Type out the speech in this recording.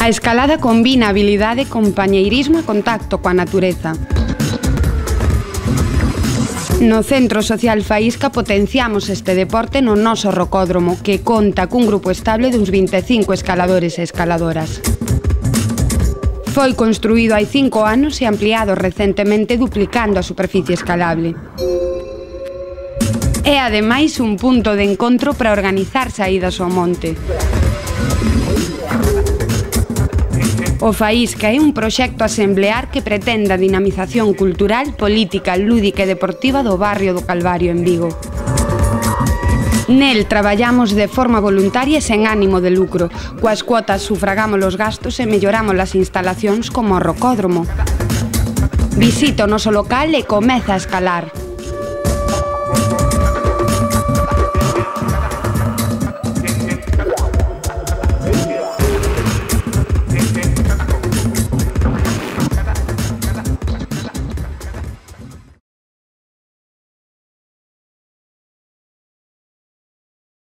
A escalada combina habilidade, compañeirismo e contacto coa natureza. No Centro Social Faísca potenciamos este deporte no noso rocódromo, que conta cun grupo estable duns 25 escaladores e escaladoras. Foi construído hai 5 anos e ampliado recentemente duplicando a superficie escalable. É ademais un punto de encontro para organizar saídas ao monte. O Faísca é un proxecto asemblear que pretende a dinamización cultural, política, lúdica e deportiva do barrio do Calvario en Vigo. Nel traballamos de forma voluntaria e sen ánimo de lucro. Coas cuotas sufragamos os gastos e melloramos as instalacións como o rocódromo. Visita o noso local e comeza a escalar.